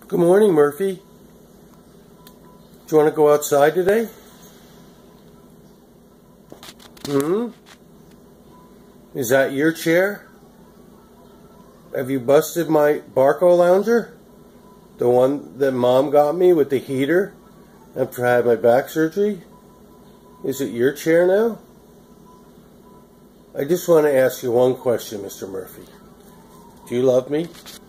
Good morning, Murphy. Do you want to go outside today? Is that your chair? Have you busted my Barco lounger? The one that Mom got me with the heater after I had my back surgery? Is it your chair now? I just want to ask you one question, Mr. Murphy. Do you love me?